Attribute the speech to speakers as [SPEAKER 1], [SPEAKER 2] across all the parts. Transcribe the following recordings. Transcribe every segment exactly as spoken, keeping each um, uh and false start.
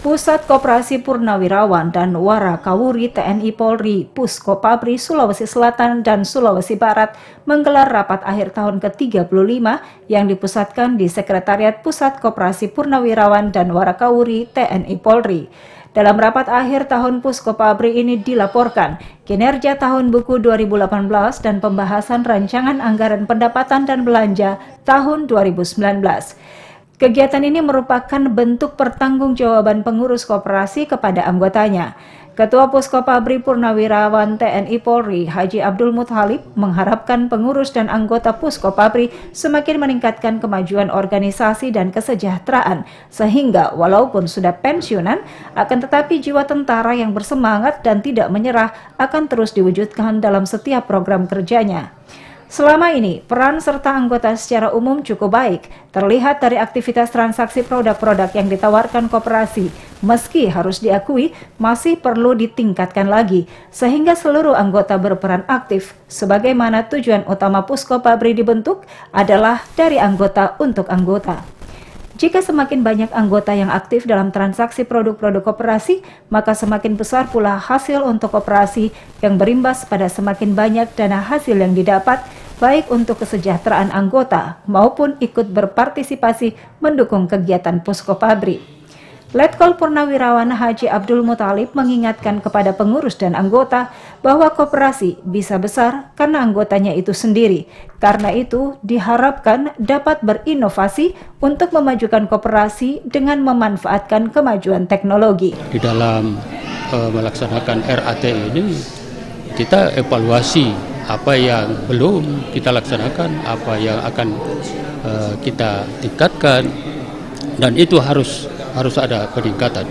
[SPEAKER 1] Pusat Koperasi Purnawirawan dan Warakawuri T N I Polri, Puskopabri, Sulawesi Selatan dan Sulawesi Barat menggelar rapat akhir tahun ke tiga puluh lima yang dipusatkan di Sekretariat Pusat Koperasi Purnawirawan dan Warakawuri T N I Polri. Dalam rapat akhir tahun Puskopabri ini dilaporkan kinerja tahun buku dua ribu delapan belas dan pembahasan rancangan anggaran pendapatan dan belanja tahun dua ribu sembilan belas. Kegiatan ini merupakan bentuk pertanggungjawaban pengurus koperasi kepada anggotanya. Ketua Puskopabri Purnawirawan T N I Polri, Haji Abdul Muthalib, mengharapkan pengurus dan anggota Puskopabri semakin meningkatkan kemajuan organisasi dan kesejahteraan, sehingga walaupun sudah pensiunan, akan tetapi jiwa tentara yang bersemangat dan tidak menyerah akan terus diwujudkan dalam setiap program kerjanya. Selama ini, peran serta anggota secara umum cukup baik, terlihat dari aktivitas transaksi produk-produk yang ditawarkan koperasi, meski harus diakui masih perlu ditingkatkan lagi, sehingga seluruh anggota berperan aktif, sebagaimana tujuan utama Puskopabri dibentuk adalah dari anggota untuk anggota. Jika semakin banyak anggota yang aktif dalam transaksi produk-produk koperasi, maka semakin besar pula hasil untuk koperasi yang berimbas pada semakin banyak dana hasil yang didapat, baik untuk kesejahteraan anggota maupun ikut berpartisipasi mendukung kegiatan Puskopabri. Letkol Purnawirawan Haji Abdul Muthalib mengingatkan kepada pengurus dan anggota bahwa koperasi bisa besar karena anggotanya itu sendiri. Karena itu diharapkan dapat berinovasi untuk memajukan koperasi dengan memanfaatkan kemajuan teknologi.
[SPEAKER 2] Di dalam uh, melaksanakan R A T ini kita evaluasi apa yang belum kita laksanakan, apa yang akan uh, kita tingkatkan, dan itu harus harus ada peningkatan.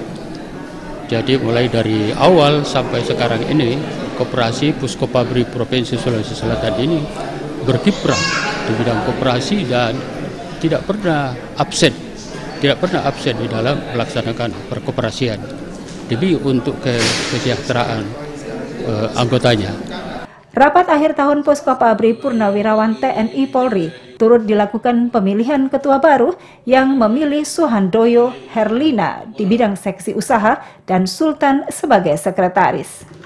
[SPEAKER 2] Jadi mulai dari awal sampai sekarang ini, Koperasi Puskopabri Provinsi Sulawesi Selatan ini berkiprah di bidang koperasi dan tidak pernah absen, tidak pernah absen di dalam melaksanakan perkoperasian demi untuk kesejahteraan uh, anggotanya.
[SPEAKER 1] Rapat akhir tahun Puskopabri Purnawirawan T N I Polri turut dilakukan pemilihan ketua baru yang memilih Suhandoyo Herlina di bidang seksi usaha dan Sultan sebagai sekretaris.